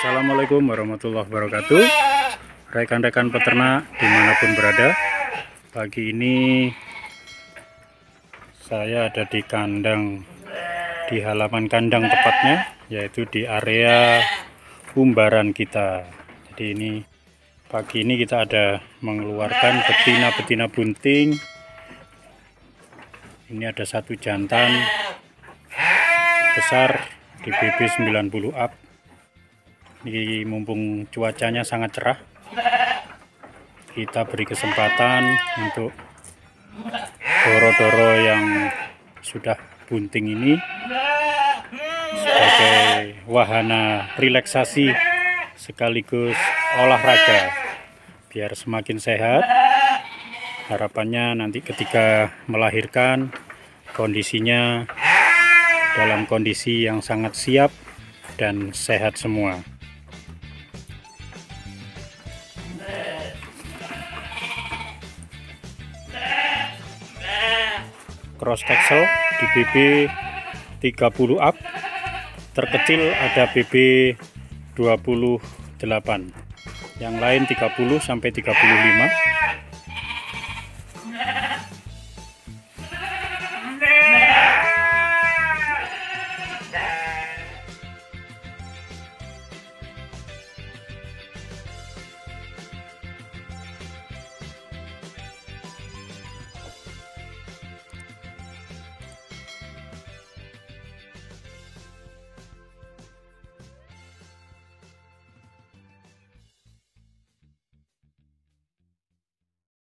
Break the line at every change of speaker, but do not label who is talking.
Assalamualaikum warahmatullahi wabarakatuh. Rekan-rekan peternak dimanapun berada, pagi ini saya ada di kandang, di halaman kandang tepatnya, yaitu di area umbaran kita. Jadi ini pagi ini kita ada mengeluarkan betina-betina bunting. Ini ada satu jantan besar di BB 90 up. Ini mumpung cuacanya sangat cerah, kita beri kesempatan untuk doro-doro yang sudah bunting ini sebagai wahana relaksasi sekaligus olahraga biar semakin sehat. Harapannya nanti ketika melahirkan kondisinya dalam kondisi yang sangat siap dan sehat semua. Cross Texel di BB 30 up, terkecil ada BB 28, yang lain 30 sampai 35.